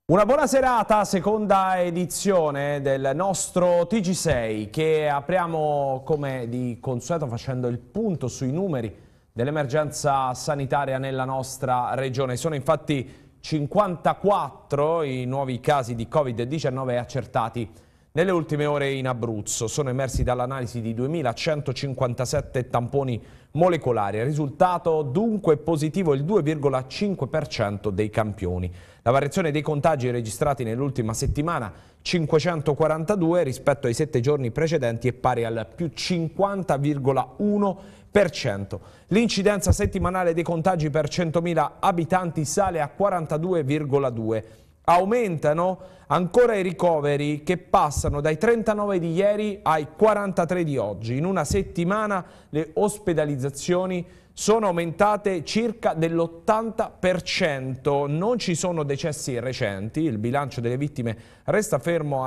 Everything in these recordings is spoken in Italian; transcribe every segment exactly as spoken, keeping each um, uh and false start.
Una buona serata, seconda edizione del nostro T G sei che apriamo come di consueto facendo il punto sui numeri dell'emergenza sanitaria nella nostra regione. Sono infatti cinquantaquattro i nuovi casi di Covid diciannove accertati nelle ultime ore in Abruzzo. Sono emersi dall'analisi di duemilacentocinquantasette tamponi molecolari. Il risultato dunque positivo il due virgola cinque per cento dei campioni. La variazione dei contagi registrati nell'ultima settimana, cinquecentoquarantadue rispetto ai sette giorni precedenti, è pari al più cinquanta virgola uno per cento. L'incidenza settimanale dei contagi per centomila abitanti sale a quarantadue virgola due. Aumentano ancora i ricoveri che passano dai trentanove di ieri ai quarantatré di oggi. In una settimana le ospedalizzazioni sono aumentate circa dell'ottanta per cento. Non ci sono decessi recenti, il bilancio delle vittime resta fermo a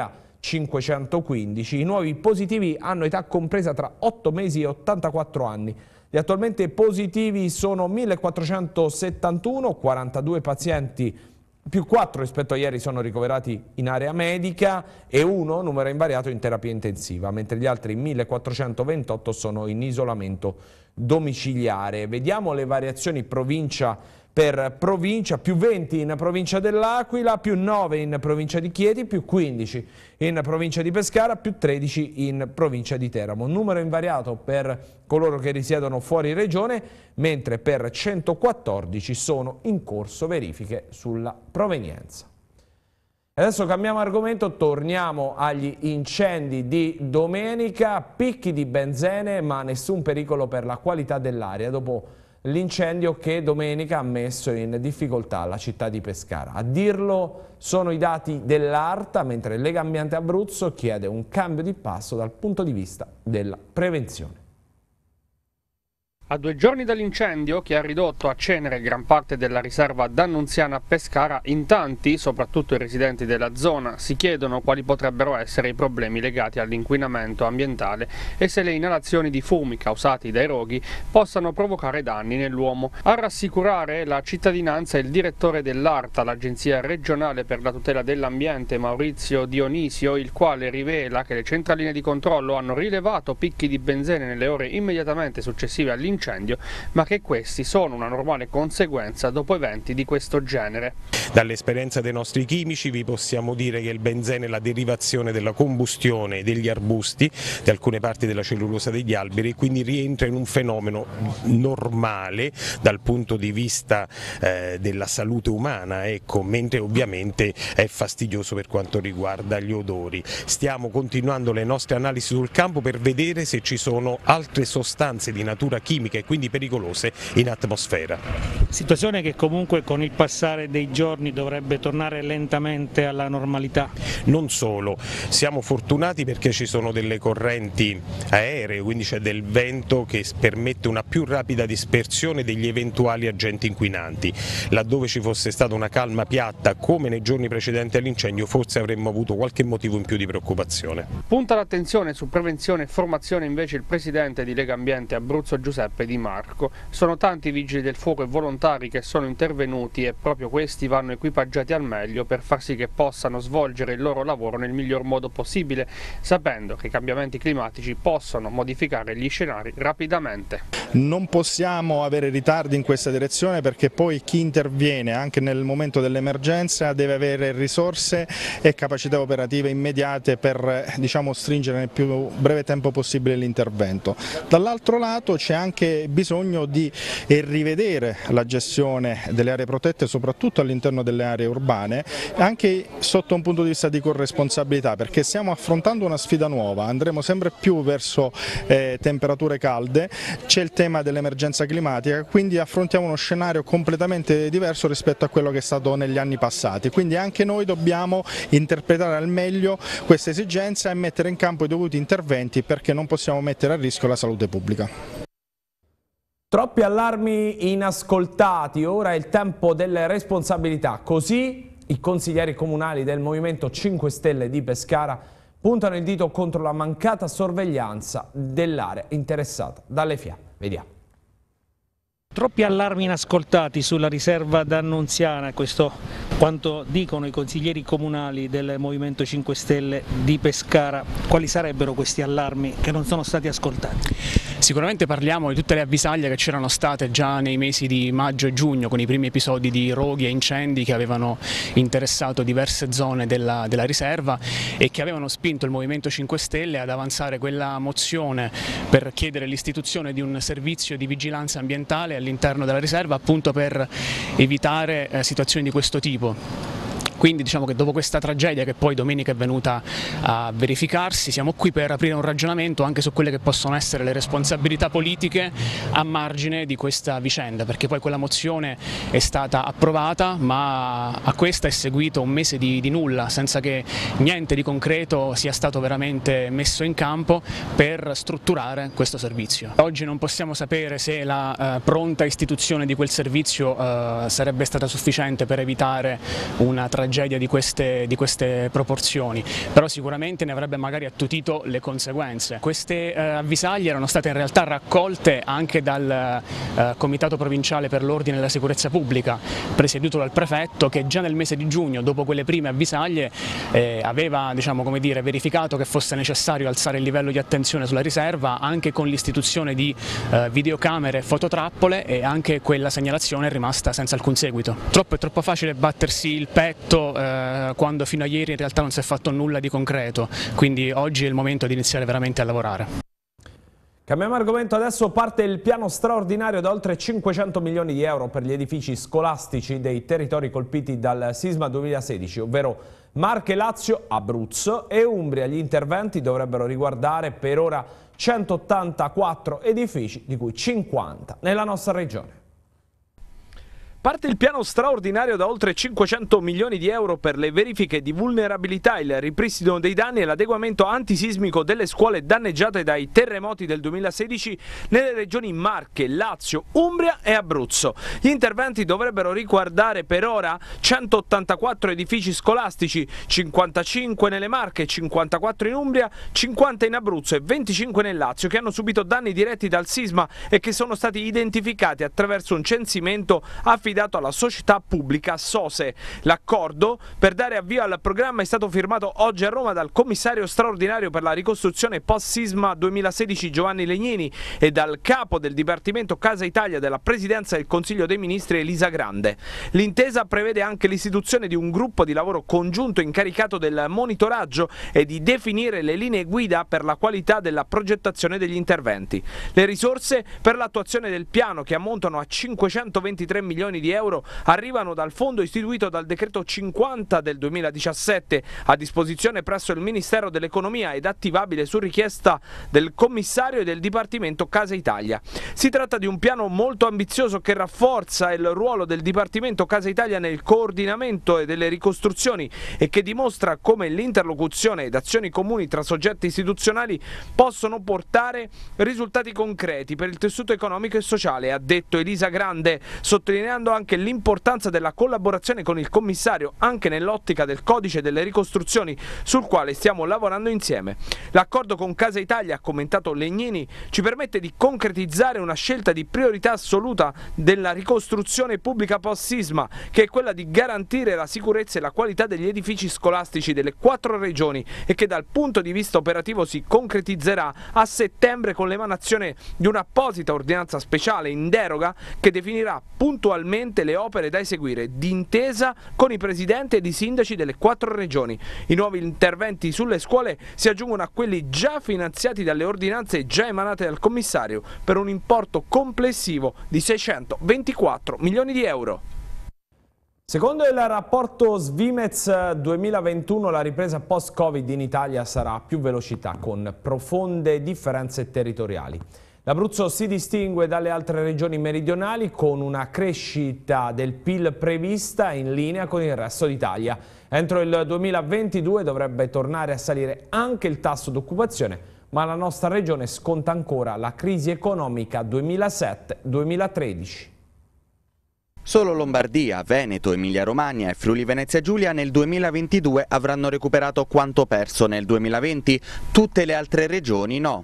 duemilacinquecentoquindici. I nuovi positivi hanno età compresa tra otto mesi e ottantaquattro anni. Gli attualmente positivi sono millequattrocentosettantuno, quarantadue pazienti più quattro rispetto a ieri sono ricoverati in area medica e uno, numero invariato, in terapia intensiva, mentre gli altri millequattrocentoventotto sono in isolamento domiciliare. Vediamo le variazioni provincia per provincia: più venti in provincia dell'Aquila, più nove in provincia di Chieti, più quindici in provincia di Pescara, più tredici in provincia di Teramo. Numero invariato per coloro che risiedono fuori regione, mentre per centoquattordici sono in corso verifiche sulla provenienza. Adesso cambiamo argomento, torniamo agli incendi di domenica. Picchi di benzene ma nessun pericolo per la qualità dell'aria dopo l'incendio che domenica ha messo in difficoltà la città di Pescara. A dirlo sono i dati dell'ARTA, mentre Legambiente Abruzzo chiede un cambio di passo dal punto di vista della prevenzione. A due giorni dall'incendio, che ha ridotto a cenere gran parte della riserva d'Annunziana a Pescara, in tanti, soprattutto i residenti della zona, si chiedono quali potrebbero essere i problemi legati all'inquinamento ambientale e se le inalazioni di fumi causati dai roghi possano provocare danni nell'uomo. A rassicurare la cittadinanza il direttore dell'ARTA, l'Agenzia regionale per la tutela dell'ambiente, Maurizio Dionisio, il quale rivela che le centraline di controllo hanno rilevato picchi di benzene nelle ore immediatamente successive all'incendio, ma che questi sono una normale conseguenza dopo eventi di questo genere. Dall'esperienza dei nostri chimici vi possiamo dire che il benzene è la derivazione della combustione degli arbusti, di alcune parti della cellulosa degli alberi, e quindi rientra in un fenomeno normale dal punto di vista eh, della salute umana, ecco, mentre ovviamente è fastidioso per quanto riguarda gli odori. Stiamo continuando le nostre analisi sul campo per vedere se ci sono altre sostanze di natura chimica e quindi pericolose in atmosfera. Situazione che comunque con il passare dei giorni dovrebbe tornare lentamente alla normalità. Non solo, siamo fortunati perché ci sono delle correnti aeree, quindi c'è del vento che permette una più rapida dispersione degli eventuali agenti inquinanti. Laddove ci fosse stata una calma piatta come nei giorni precedenti all'incendio, forse avremmo avuto qualche motivo in più di preoccupazione. Punta l'attenzione su prevenzione e formazione invece il presidente di Legambiente Abruzzo Giuseppe Di Marco. Sono tanti i vigili del fuoco e volontari che sono intervenuti e proprio questi vanno equipaggiati al meglio per far sì che possano svolgere il loro lavoro nel miglior modo possibile, sapendo che i cambiamenti climatici possono modificare gli scenari rapidamente. Non possiamo avere ritardi in questa direzione, perché poi chi interviene anche nel momento dell'emergenza deve avere risorse e capacità operative immediate per, diciamo, stringere nel più breve tempo possibile l'intervento. Dall'altro lato c'è anche bisogno di rivedere la gestione delle aree protette, soprattutto all'interno delle aree urbane, anche sotto un punto di vista di corresponsabilità, perché stiamo affrontando una sfida nuova, andremo sempre più verso eh, temperature calde, c'è il tema dell'emergenza climatica, quindi affrontiamo uno scenario completamente diverso rispetto a quello che è stato negli anni passati, quindi anche noi dobbiamo interpretare al meglio questa esigenza e mettere in campo i dovuti interventi, perché non possiamo mettere a rischio la salute pubblica. Troppi allarmi inascoltati, ora è il tempo delle responsabilità. Così i consiglieri comunali del Movimento cinque Stelle di Pescara puntano il dito contro la mancata sorveglianza dell'area interessata dalle fiamme. Vediamo. Troppi allarmi inascoltati sulla riserva d'Annunziana, questo quanto dicono i consiglieri comunali del Movimento cinque Stelle di Pescara. Quali sarebbero questi allarmi che non sono stati ascoltati? Sicuramente parliamo di tutte le avvisaglie che c'erano state già nei mesi di maggio e giugno con i primi episodi di roghi e incendi che avevano interessato diverse zone della, della riserva e che avevano spinto il Movimento cinque Stelle ad avanzare quella mozione per chiedere l'istituzione di un servizio di vigilanza ambientale all'interno della riserva, appunto per evitare eh, situazioni di questo tipo. Quindi diciamo che dopo questa tragedia che poi domenica è venuta a verificarsi, siamo qui per aprire un ragionamento anche su quelle che possono essere le responsabilità politiche a margine di questa vicenda, perché poi quella mozione è stata approvata, ma a questa è seguito un mese di, di nulla, senza che niente di concreto sia stato veramente messo in campo per strutturare questo servizio. Oggi non possiamo sapere se la eh, pronta istituzione di quel servizio eh, sarebbe stata sufficiente per evitare una tragedia di queste, di queste proporzioni, però sicuramente ne avrebbe magari attutito le conseguenze. Queste eh, avvisaglie erano state in realtà raccolte anche dal eh, Comitato Provinciale per l'Ordine e la Sicurezza Pubblica, presieduto dal prefetto, che già nel mese di giugno, dopo quelle prime avvisaglie, eh, aveva diciamo, come dire, verificato che fosse necessario alzare il livello di attenzione sulla riserva, anche con l'istituzione di eh, videocamere e fototrappole, e anche quella segnalazione è rimasta senza alcun seguito. Troppo è troppo facile battersi il petto Eh, quando fino a ieri in realtà non si è fatto nulla di concreto, quindi oggi è il momento di iniziare veramente a lavorare. Cambiamo argomento, adesso parte il piano straordinario da oltre cinquecento milioni di euro per gli edifici scolastici dei territori colpiti dal sisma duemilasedici, ovvero Marche, Lazio, Abruzzo e Umbria. Gli interventi dovrebbero riguardare per ora centottantaquattro edifici, di cui cinquanta nella nostra regione. Parte il piano straordinario da oltre cinquecento milioni di euro per le verifiche di vulnerabilità, il ripristino dei danni e l'adeguamento antisismico delle scuole danneggiate dai terremoti del duemilasedici nelle regioni Marche, Lazio, Umbria e Abruzzo. Gli interventi dovrebbero riguardare per ora centottantaquattro edifici scolastici, cinquantacinque nelle Marche, cinquantaquattro in Umbria, cinquanta in Abruzzo e venticinque nel Lazio, che hanno subito danni diretti dal sisma e che sono stati identificati attraverso un censimento affidato dato alla società pubblica SOSE. L'accordo per dare avvio al programma è stato firmato oggi a Roma dal commissario straordinario per la ricostruzione post-sisma duemilasedici Giovanni Legnini e dal capo del Dipartimento Casa Italia della Presidenza del Consiglio dei Ministri Elisa Grande. L'intesa prevede anche l'istituzione di un gruppo di lavoro congiunto incaricato del monitoraggio e di definire le linee guida per la qualità della progettazione degli interventi. Le risorse per l'attuazione del piano, che ammontano a cinquecentoventitré milioni di euro, arrivano dal fondo istituito dal decreto cinquanta del duemiladiciassette, a disposizione presso il Ministero dell'Economia ed attivabile su richiesta del commissario e del Dipartimento Casa Italia. Si tratta di un piano molto ambizioso che rafforza il ruolo del Dipartimento Casa Italia nel coordinamento e delle ricostruzioni e che dimostra come l'interlocuzione ed azioni comuni tra soggetti istituzionali possono portare risultati concreti per il tessuto economico e sociale, ha detto Elisa Grande, sottolineando anche l'importanza della collaborazione con il commissario anche nell'ottica del codice delle ricostruzioni, sul quale stiamo lavorando insieme. L'accordo con Casa Italia, ha commentato Legnini, ci permette di concretizzare una scelta di priorità assoluta della ricostruzione pubblica post-sisma, che è quella di garantire la sicurezza e la qualità degli edifici scolastici delle quattro regioni e che dal punto di vista operativo si concretizzerà a settembre con l'emanazione di un'apposita ordinanza speciale in deroga che definirà puntualmente le opere da eseguire d'intesa con i presidenti ed i sindaci delle quattro regioni. I nuovi interventi sulle scuole si aggiungono a quelli già finanziati dalle ordinanze già emanate dal commissario per un importo complessivo di seicentoventiquattro milioni di euro. Secondo il rapporto Svimez duemilaventuno, la ripresa post-Covid in Italia sarà a più velocità, con profonde differenze territoriali. L'Abruzzo si distingue dalle altre regioni meridionali con una crescita del P I L prevista in linea con il resto d'Italia. Entro il duemilaventidue dovrebbe tornare a salire anche il tasso d'occupazione, ma la nostra regione sconta ancora la crisi economica duemilasette duemilatredici. Solo Lombardia, Veneto, Emilia-Romagna e Friuli-Venezia Giulia nel duemilaventidue avranno recuperato quanto perso nel duemilaventi, tutte le altre regioni no.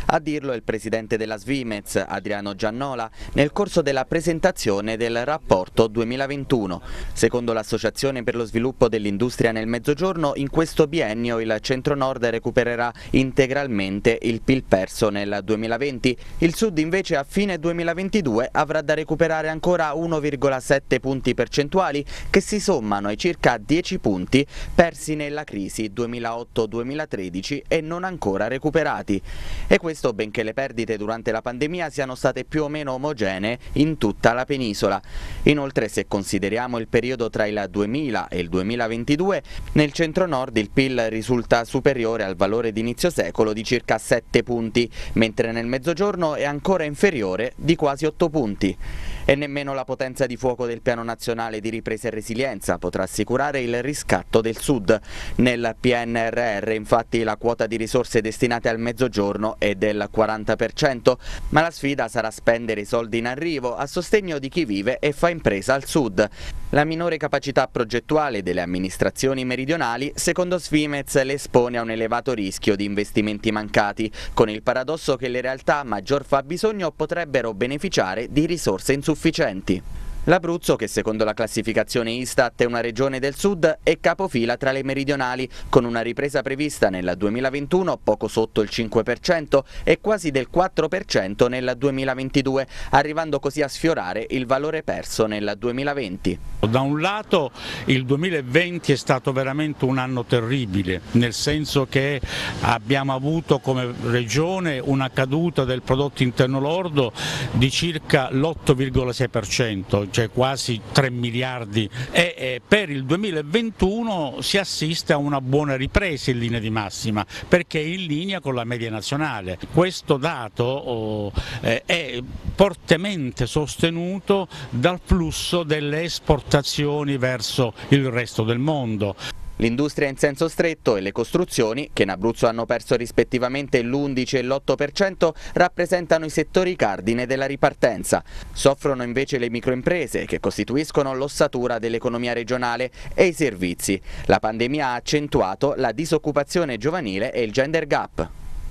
A dirlo è il presidente della Svimez, Adriano Giannola, nel corso della presentazione del rapporto duemilaventuno. Secondo l'Associazione per lo sviluppo dell'industria nel Mezzogiorno, in questo biennio il Centro-Nord recupererà integralmente il P I L perso nel duemilaventi. Il Sud invece a fine duemilaventidue avrà da recuperare ancora uno virgola sette punti percentuali che si sommano ai circa dieci punti persi nella crisi duemilaotto duemilatredici e non ancora recuperati. E questo benché le perdite durante la pandemia siano state più o meno omogenee in tutta la penisola. Inoltre, se consideriamo il periodo tra il duemila e il duemilaventidue, nel Centro-Nord il P I L risulta superiore al valore di inizio secolo di circa sette punti, mentre nel Mezzogiorno è ancora inferiore di quasi otto punti. E nemmeno la potenza di fuoco del Piano Nazionale di Ripresa e Resilienza potrà assicurare il riscatto del Sud. Nel P N R R infatti la quota di risorse destinate al Mezzogiorno è del quaranta per cento, ma la sfida sarà spendere i soldi in arrivo a sostegno di chi vive e fa impresa al Sud. La minore capacità progettuale delle amministrazioni meridionali, secondo Svimez, le espone a un elevato rischio di investimenti mancati, con il paradosso che le realtà a maggior fabbisogno potrebbero beneficiare di risorse insufficienti. L'Abruzzo, che secondo la classificazione Istat è una regione del Sud, è capofila tra le meridionali, con una ripresa prevista nel duemilaventuno poco sotto il cinque per cento e quasi del quattro per cento nel duemilaventidue, arrivando così a sfiorare il valore perso nel duemilaventi. Da un lato il duemilaventi è stato veramente un anno terribile, nel senso che abbiamo avuto come regione una caduta del prodotto interno lordo di circa l'otto virgola sei per cento, cioè quasi tre miliardi, e eh, per il duemilaventuno si assiste a una buona ripresa in linea di massima, perché è in linea con la media nazionale. Questo dato oh, eh, è fortemente sostenuto dal flusso delle esportazioni verso il resto del mondo. L'industria in senso stretto e le costruzioni, che in Abruzzo hanno perso rispettivamente l'undici e l'otto per cento, rappresentano i settori cardine della ripartenza. Soffrono invece le microimprese, che costituiscono l'ossatura dell'economia regionale, e i servizi. La pandemia ha accentuato la disoccupazione giovanile e il gender gap.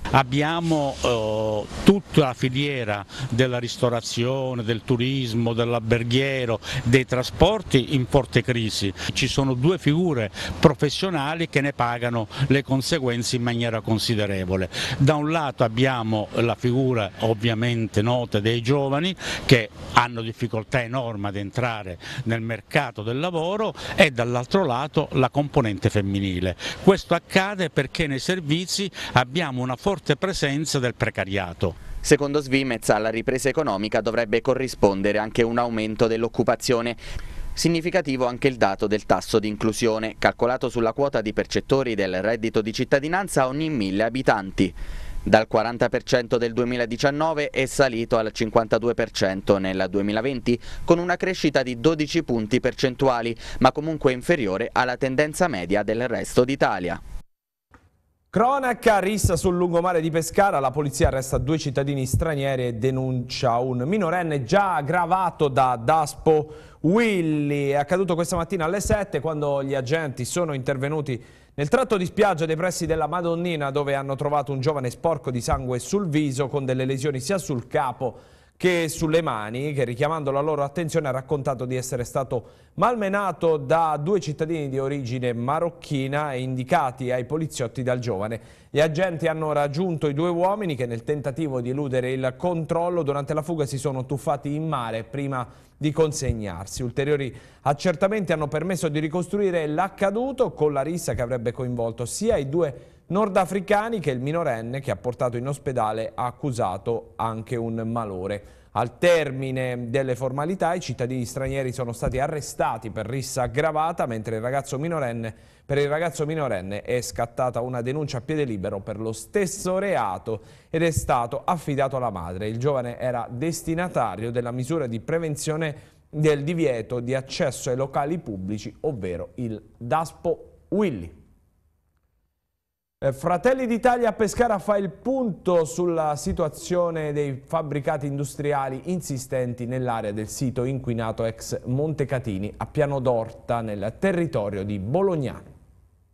Abbiamo eh, tutta la filiera della ristorazione, del turismo, dell'alberghiero, dei trasporti in forte crisi. Ci sono due figure professionali che ne pagano le conseguenze in maniera considerevole. Da un lato abbiamo la figura ovviamente nota dei giovani che hanno difficoltà enormi ad entrare nel mercato del lavoro, e dall'altro lato la componente femminile. Questo accade perché nei servizi abbiamo una forte presenza del precariato. Secondo Svimez, alla ripresa economica dovrebbe corrispondere anche un aumento dell'occupazione. Significativo anche il dato del tasso di inclusione, calcolato sulla quota di percettori del reddito di cittadinanza ogni mille abitanti. Dal quaranta per cento del duemiladiciannove è salito al cinquantadue per cento nel duemilaventi, con una crescita di dodici punti percentuali, ma comunque inferiore alla tendenza media del resto d'Italia. Cronaca, rissa sul lungomare di Pescara, la polizia arresta due cittadini stranieri e denuncia un minorenne già aggravato da Daspo Willy. È accaduto questa mattina alle sette, quando gli agenti sono intervenuti nel tratto di spiaggia dei pressi della Madonnina, dove hanno trovato un giovane sporco di sangue sul viso, con delle lesioni sia sul capo che sulle mani, che richiamando la loro attenzione ha raccontato di essere stato malmenato da due cittadini di origine marocchina e indicati ai poliziotti dal giovane. Gli agenti hanno raggiunto i due uomini che, nel tentativo di eludere il controllo, durante la fuga si sono tuffati in mare prima di consegnarsi. Ulteriori accertamenti hanno permesso di ricostruire l'accaduto, con la rissa che avrebbe coinvolto sia i due nordafricani che il minorenne, che ha portato in ospedale ha accusato anche un malore. Al termine delle formalità i cittadini stranieri sono stati arrestati per rissa aggravata, mentre il ragazzo minorenne, per il ragazzo minorenne è scattata una denuncia a piede libero per lo stesso reato ed è stato affidato alla madre. Il giovane era destinatario della misura di prevenzione del divieto di accesso ai locali pubblici, ovvero il Daspo Willy. Fratelli d'Italia a Pescara fa il punto sulla situazione dei fabbricati industriali insistenti nell'area del sito inquinato ex Montecatini a Piano d'Orta, nel territorio di Bolognano.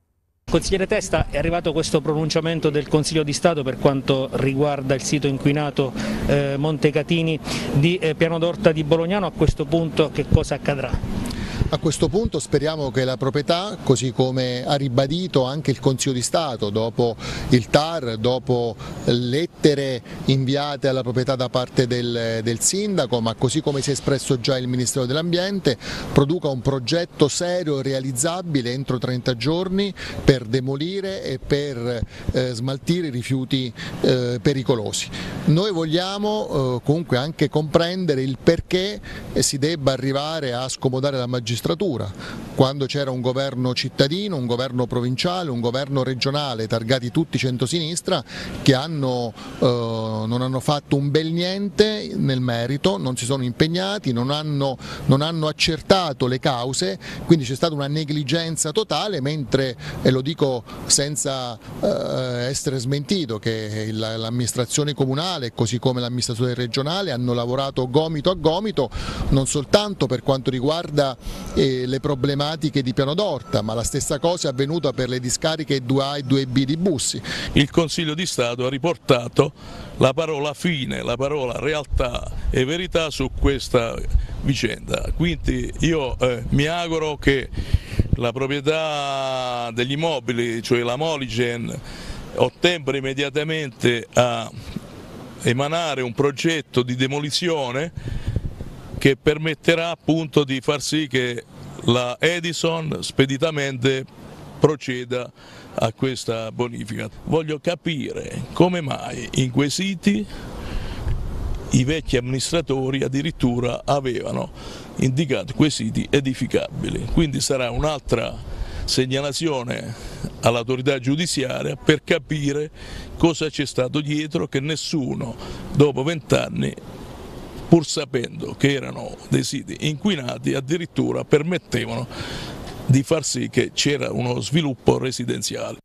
Consigliere Testa, è arrivato questo pronunciamento del Consiglio di Stato per quanto riguarda il sito inquinato eh, Montecatini di eh, Piano d'Orta di Bolognano. A questo punto che cosa accadrà? A questo punto speriamo che la proprietà, così come ha ribadito anche il Consiglio di Stato dopo il T A R, dopo lettere inviate alla proprietà da parte del, del sindaco, ma così come si è espresso già il Ministero dell'Ambiente, produca un progetto serio e realizzabile entro trenta giorni per demolire e per eh, smaltire i rifiuti eh, pericolosi. Noi vogliamo eh, comunque anche comprendere il perché si debba arrivare a scomodare la magistratura quando c'era un governo cittadino, un governo provinciale, un governo regionale targati tutti centrosinistra che hanno, eh, non hanno fatto un bel niente nel merito, non si sono impegnati, non hanno, non hanno accertato le cause, quindi c'è stata una negligenza totale, mentre, e lo dico senza eh, essere smentito, che l'amministrazione comunale così come l'amministrazione regionale hanno lavorato gomito a gomito non soltanto per quanto riguarda eh, le problematiche di Piano d'Orta, ma la stessa cosa è avvenuta per le discariche due A e due B di Bussi. Il Consiglio di Stato ha riportato la parola fine, la parola realtà e verità su questa vicenda, quindi io eh, mi auguro che la proprietà degli immobili, cioè la Moligen, ottemperi immediatamente a emanare un progetto di demolizione che permetterà appunto di far sì che la Edison speditamente proceda a questa bonifica. Voglio capire come mai in quei siti i vecchi amministratori addirittura avevano indicato quei siti edificabili, quindi sarà un'altra segnalazione all'autorità giudiziaria per capire cosa c'è stato dietro, che nessuno dopo vent'anni, pur sapendo che erano dei siti inquinati, addirittura permettevano di far sì che c'era uno sviluppo residenziale.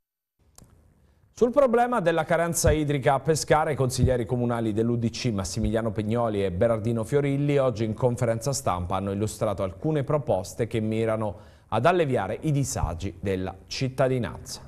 Sul problema della carenza idrica a Pescara, i consiglieri comunali dell'U D C Massimiliano Pegnoli e Berardino Fiorilli oggi in conferenza stampa hanno illustrato alcune proposte che mirano ad alleviare i disagi della cittadinanza.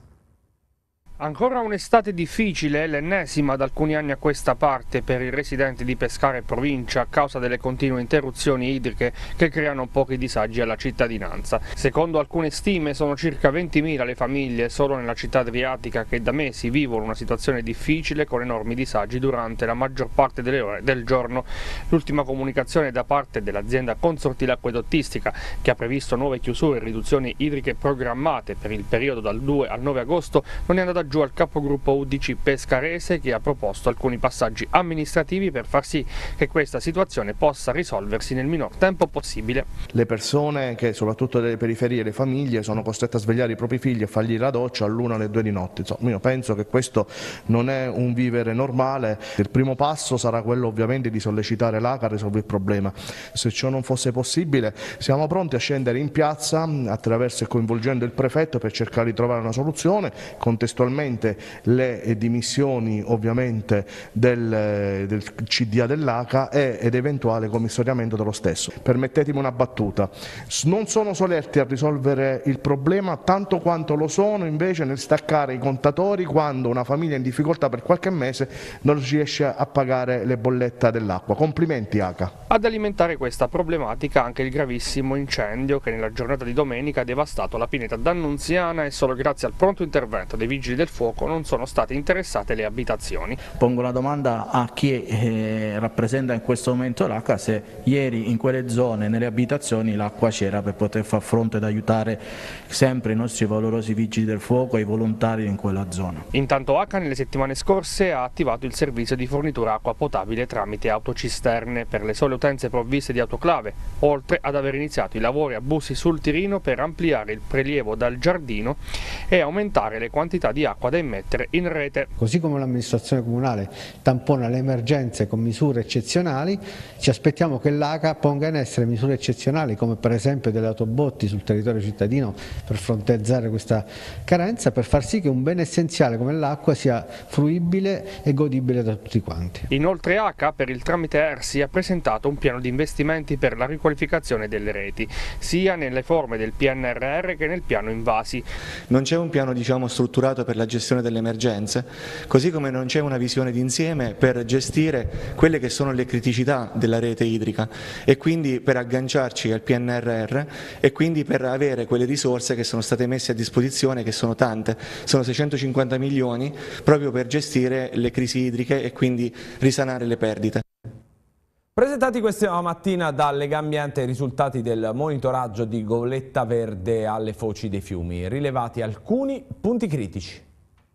Ancora un'estate difficile, l'ennesima da alcuni anni a questa parte per i residenti di Pescara e provincia a causa delle continue interruzioni idriche che creano pochi disagi alla cittadinanza. Secondo alcune stime sono circa ventimila le famiglie solo nella città adriatica che da mesi vivono una situazione difficile con enormi disagi durante la maggior parte delle ore del giorno. L'ultima comunicazione da parte dell'azienda consortile acquedottistica, che ha previsto nuove chiusure e riduzioni idriche programmate per il periodo dal due al nove agosto, non è andata giù al capogruppo U D C pescarese, che ha proposto alcuni passaggi amministrativi per far sì che questa situazione possa risolversi nel minor tempo possibile. Le persone che soprattutto delle periferie, le famiglie, sono costrette a svegliare i propri figli e fargli la doccia all'una alle due di notte. Insomma, io penso che questo non è un vivere normale. Il primo passo sarà quello ovviamente di sollecitare l'A C A a risolvere il problema. Se ciò non fosse possibile siamo pronti a scendere in piazza attraverso e coinvolgendo il prefetto per cercare di trovare una soluzione, contestualmente le dimissioni ovviamente del, del C D A dell'A C A e, ed eventuale commissariamento dello stesso. Permettetemi una battuta, non sono solerti a risolvere il problema tanto quanto lo sono invece nel staccare i contatori quando una famiglia in difficoltà per qualche mese non riesce a pagare le bollette dell'acqua. Complimenti A C A. Ad alimentare questa problematica anche il gravissimo incendio che nella giornata di domenica ha devastato la pineta d'Annunziana, e solo grazie al pronto intervento dei vigili del fuoco non sono state interessate le abitazioni. Pongo la domanda a chi eh, rappresenta in questo momento l'A C A se ieri in quelle zone, nelle abitazioni, l'acqua c'era per poter far fronte ed aiutare sempre i nostri valorosi vigili del fuoco e i volontari in quella zona. Intanto A C A nelle settimane scorse ha attivato il servizio di fornitura acqua potabile tramite autocisterne per le sole utenze provviste di autoclave, oltre ad aver iniziato i lavori a Bussi sul Tirino per ampliare il prelievo dal giardino e aumentare le quantità di acqua acqua da immettere in rete. Così come l'amministrazione comunale tampona le emergenze con misure eccezionali, ci aspettiamo che l'A C A ponga in essere misure eccezionali come per esempio delle autobotti sul territorio cittadino per fronteggiare questa carenza, per far sì che un bene essenziale come l'acqua sia fruibile e godibile da tutti quanti. Inoltre A C A per il tramite ERSI ha presentato un piano di investimenti per la riqualificazione delle reti, sia nelle forme del P N R R che nel piano invasi. Non c'è un piano diciamo, strutturato per la gestione delle emergenze, così come non c'è una visione d'insieme per gestire quelle che sono le criticità della rete idrica e quindi per agganciarci al P N R R e quindi per avere quelle risorse che sono state messe a disposizione, che sono tante, sono seicentocinquanta milioni proprio per gestire le crisi idriche e quindi risanare le perdite. Presentati questa mattina da Legambiente i risultati del monitoraggio di Goletta Verde alle foci dei fiumi, rilevati alcuni punti critici.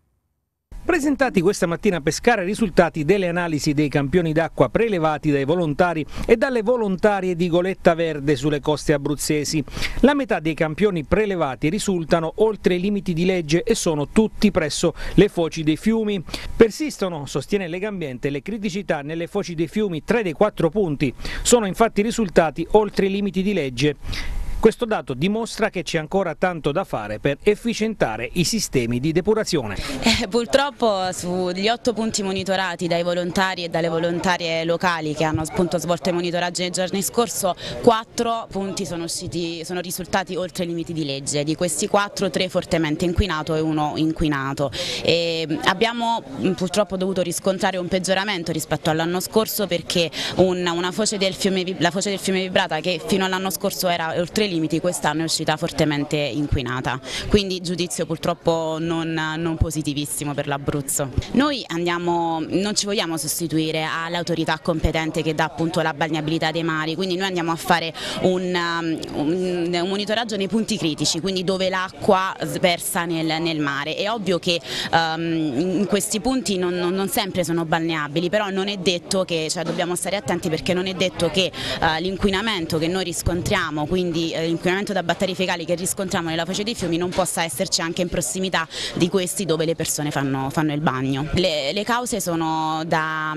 Presentati questa mattina a Pescara i risultati delle analisi dei campioni d'acqua prelevati dai volontari e dalle volontarie di Goletta Verde sulle coste abruzzesi. La metà dei campioni prelevati risultano oltre i limiti di legge e sono tutti presso le foci dei fiumi. Persistono, sostiene Legambiente, le criticità nelle foci dei fiumi, tre dei quattro punti sono infatti risultati oltre i limiti di legge. Questo dato dimostra che c'è ancora tanto da fare per efficientare i sistemi di depurazione. Eh, purtroppo sugli otto punti monitorati dai volontari e dalle volontarie locali che hanno appunto svolto i monitoraggi nei giorni scorsi, quattro punti sono, usciti, sono risultati oltre i limiti di legge. Di questi quattro, tre fortemente inquinato e uno inquinato. E abbiamo purtroppo dovuto riscontrare un peggioramento rispetto all'anno scorso perché una, una foce del fiume, la foce del fiume Vibrata, che fino all'anno scorso era oltre limiti, quest'anno è uscita fortemente inquinata, quindi giudizio purtroppo non, non positivissimo per l'Abruzzo. Noi andiamo, non ci vogliamo sostituire all'autorità competente che dà appunto la balneabilità dei mari, quindi noi andiamo a fare un, un, un monitoraggio nei punti critici, quindi dove l'acqua sversa nel, nel mare. È ovvio che um, in questi punti non, non, non sempre sono balneabili, però non è detto che, cioè dobbiamo stare attenti perché non è detto che uh, l'inquinamento che noi riscontriamo, quindi l'inquinamento da batteri fecali che riscontriamo nella foce dei fiumi, non possa esserci anche in prossimità di questi dove le persone fanno, fanno il bagno. Le, le cause sono da,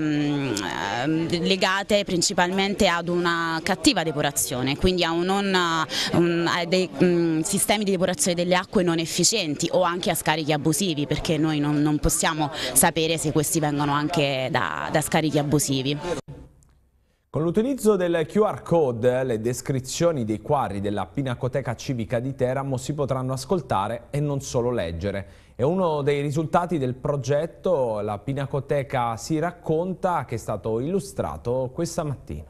mh, legate principalmente ad una cattiva depurazione, quindi a, un non, um, a dei mh, sistemi di depurazione delle acque non efficienti o anche a scarichi abusivi, perché noi non, non possiamo sapere se questi vengono anche da, da scarichi abusivi. Con l'utilizzo del Q R code, le descrizioni dei quadri della Pinacoteca Civica di Teramo si potranno ascoltare e non solo leggere. È uno dei risultati del progetto La Pinacoteca si racconta, che è stato illustrato questa mattina.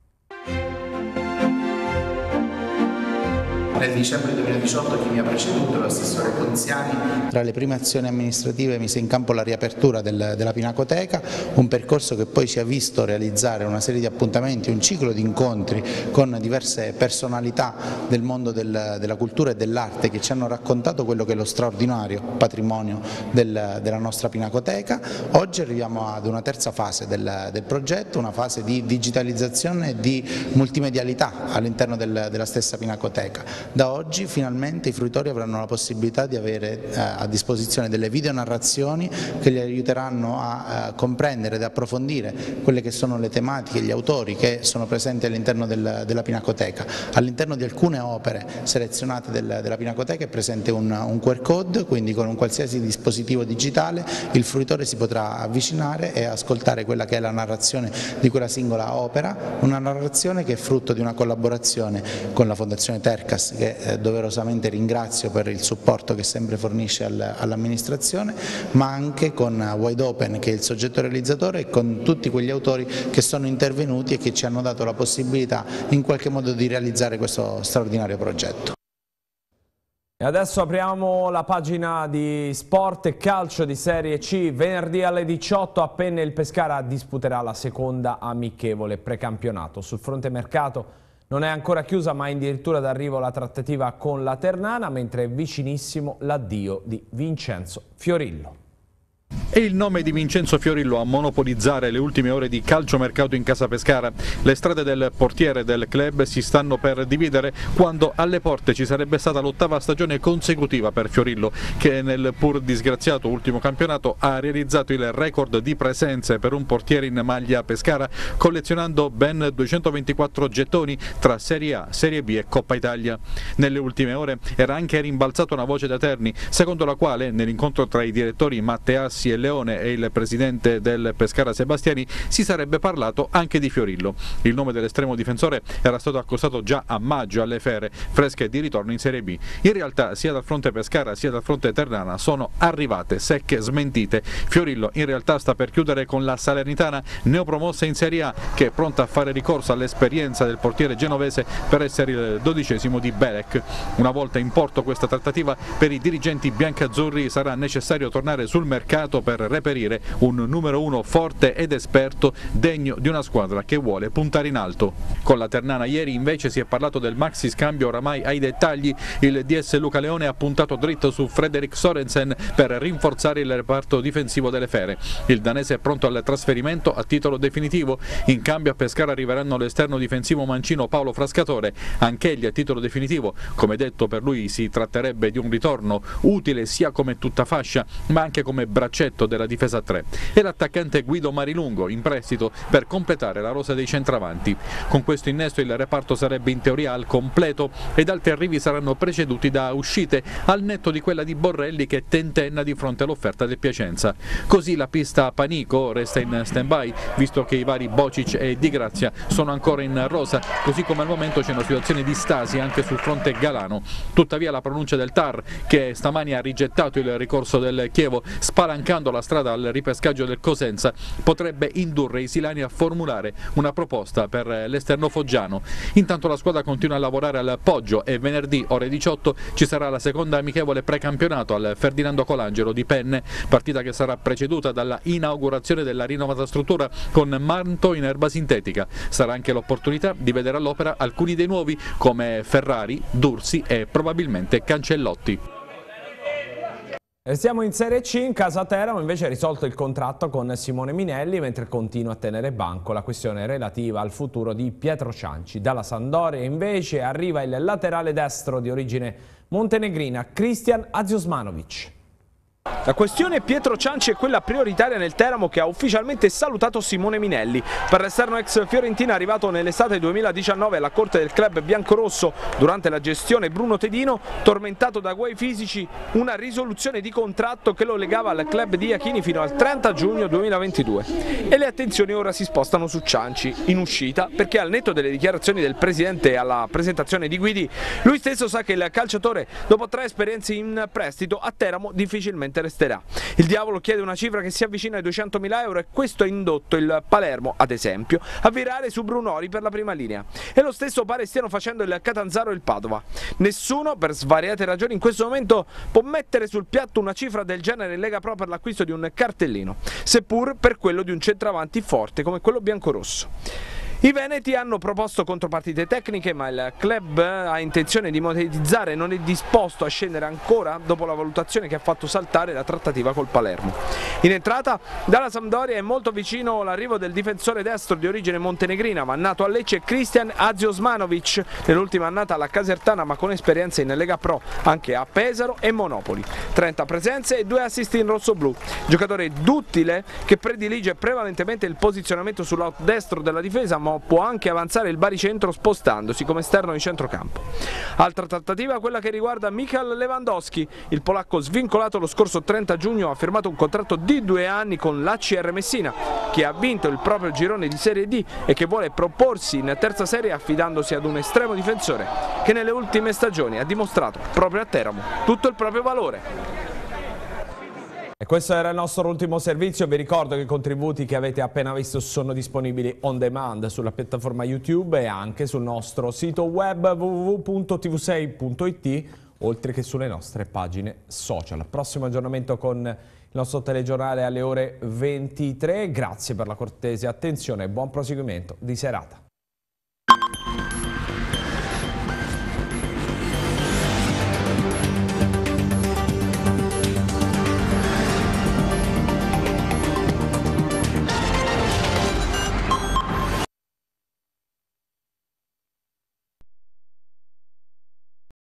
Nel dicembre duemiladiciotto chi mi ha preceduto, l'assessore Ponziani. Tra le prime azioni amministrative mise in campo la riapertura del, della Pinacoteca, un percorso che poi ci ha visto realizzare una serie di appuntamenti, un ciclo di incontri con diverse personalità del mondo del, della cultura e dell'arte che ci hanno raccontato quello che è lo straordinario patrimonio del, della nostra Pinacoteca. Oggi arriviamo ad una terza fase del, del progetto, una fase di digitalizzazione e di multimedialità all'interno del, della stessa Pinacoteca. Da oggi finalmente i fruitori avranno la possibilità di avere eh, a disposizione delle videonarrazioni che li aiuteranno a eh, comprendere ed approfondire quelle che sono le tematiche, gli autori che sono presenti all'interno del, della Pinacoteca. All'interno di alcune opere selezionate del, della Pinacoteca è presente un, un Q R code, quindi con un qualsiasi dispositivo digitale il fruitore si potrà avvicinare e ascoltare quella che è la narrazione di quella singola opera, una narrazione che è frutto di una collaborazione con la Fondazione Tercas, che eh, doverosamente ringrazio per il supporto che sempre fornisce al, all'amministrazione, ma anche con Wide Open, che è il soggetto realizzatore, e con tutti quegli autori che sono intervenuti e che ci hanno dato la possibilità in qualche modo di realizzare questo straordinario progetto. E adesso apriamo la pagina di sport e calcio di Serie C. Venerdì alle diciotto a Penne il Pescara disputerà la seconda amichevole precampionato. Sul fronte mercato non è ancora chiusa, ma è addirittura d'arrivo la trattativa con la Ternana, mentre è vicinissimo l'addio di Vincenzo Fiorillo. È il nome di Vincenzo Fiorillo a monopolizzare le ultime ore di calciomercato in casa Pescara. Le strade del portiere del club si stanno per dividere quando alle porte ci sarebbe stata l'ottava stagione consecutiva per Fiorillo, che nel pur disgraziato ultimo campionato ha realizzato il record di presenze per un portiere in maglia Pescara, collezionando ben duecentoventiquattro gettoni tra Serie A, Serie B e Coppa Italia. Nelle ultime ore era anche rimbalzata una voce da Terni, secondo la quale nell'incontro tra i direttori Matteassi e Leone e il presidente del Pescara Sebastiani si sarebbe parlato anche di Fiorillo. Il nome dell'estremo difensore era stato accostato già a maggio alle Fere, fresche di ritorno in Serie B. In realtà sia dal fronte Pescara sia dal fronte Ternana sono arrivate secche smentite. Fiorillo in realtà sta per chiudere con la Salernitana, neopromossa in Serie A, che è pronta a fare ricorso all'esperienza del portiere genovese per essere il dodicesimo di Belek. Una volta in porto questa trattativa, per i dirigenti biancazzurri sarà necessario tornare sul mercato per reperire un numero uno forte ed esperto, degno di una squadra che vuole puntare in alto. Con la Ternana ieri invece si è parlato del maxi scambio oramai ai dettagli. Il D S Luca Leone ha puntato dritto su Fredrik Sorensen per rinforzare il reparto difensivo delle Fere. Il danese è pronto al trasferimento a titolo definitivo. In cambio a Pescara arriveranno l'esterno difensivo mancino Paolo Frascatore, anch'egli a titolo definitivo. Come detto, per lui si tratterebbe di un ritorno utile sia come tutta fascia ma anche come braccetto della difesa a tre, e l'attaccante Guido Marilungo in prestito per completare la rosa dei centravanti. Con questo innesto il reparto sarebbe in teoria al completo ed altri arrivi saranno preceduti da uscite, al netto di quella di Borrelli che tentenna di fronte all'offerta del Piacenza. Così la pista Panico resta in stand-by, visto che i vari Bocic e Di Grazia sono ancora in rosa, così come al momento c'è una situazione di stasi anche sul fronte galano. Tuttavia la pronuncia del T A R, che stamani ha rigettato il ricorso del Chievo spalancando la strada al ripescaggio del Cosenza, potrebbe indurre i silani a formulare una proposta per l'esterno foggiano. Intanto la squadra continua a lavorare al Poggio e venerdì ore diciotto ci sarà la seconda amichevole precampionato al Ferdinando Colangelo di Penne, partita che sarà preceduta dalla inaugurazione della rinnovata struttura con manto in erba sintetica. Sarà anche l'opportunità di vedere all'opera alcuni dei nuovi come Ferrari, Dursi e probabilmente Cancellotti. Siamo in Serie C, in casa Teramo invece ha risolto il contratto con Simone Minelli, mentre continua a tenere banco la questione relativa al futuro di Pietro Cianci. Dalla Sampdoria invece arriva il laterale destro di origine montenegrina Christian Aziosmanovic. La questione Pietro Cianci è quella prioritaria nel Teramo, che ha ufficialmente salutato Simone Minelli. Per l'esterno ex Fiorentina, arrivato nell'estate duemiladiciannove alla corte del club biancorosso durante la gestione Bruno Tedino, tormentato da guai fisici, una risoluzione di contratto che lo legava al club di Iachini fino al trenta giugno duemilaventidue. E le attenzioni ora si spostano su Cianci, in uscita, perché al netto delle dichiarazioni del presidente alla presentazione di Guidi, lui stesso sa che il calciatore, dopo tre esperienze in prestito a Teramo, difficilmente resterà. Il diavolo chiede una cifra che si avvicina ai duecentomila euro e questo ha indotto il Palermo, ad esempio, a virare su Brunori per la prima linea. E lo stesso pare stiano facendo il Catanzaro e il Padova. Nessuno, per svariate ragioni, in questo momento può mettere sul piatto una cifra del genere in Lega Pro per l'acquisto di un cartellino, seppur per quello di un centravanti forte come quello biancorosso. I veneti hanno proposto contropartite tecniche, ma il club ha intenzione di monetizzare e non è disposto a scendere ancora dopo la valutazione che ha fatto saltare la trattativa col Palermo. In entrata dalla Sampdoria è molto vicino l'arrivo del difensore destro di origine montenegrina, ma nato a Lecce, Christian Aziosmanovic, nell'ultima annata alla Casertana ma con esperienza in Lega Pro anche a Pesaro e Monopoli. trenta presenze e due assist in rossoblù. Giocatore duttile che predilige prevalentemente il posizionamento sul lato destro della difesa, ma può anche avanzare il baricentro spostandosi come esterno in centrocampo. Altra trattativa quella che riguarda Michal Lewandowski. Il polacco, svincolato lo scorso trenta giugno, ha firmato un contratto di due anni con l'A C R Messina, che ha vinto il proprio girone di Serie D e che vuole proporsi in terza serie affidandosi ad un estremo difensore che nelle ultime stagioni ha dimostrato proprio a Teramo tutto il proprio valore. E questo era il nostro ultimo servizio. Vi ricordo che i contributi che avete appena visto sono disponibili on demand sulla piattaforma YouTube e anche sul nostro sito web w w w punto t v sei punto i t, oltre che sulle nostre pagine social. Prossimo aggiornamento con il nostro telegiornale alle ore ventitré. Grazie per la cortese attenzione e buon proseguimento di serata.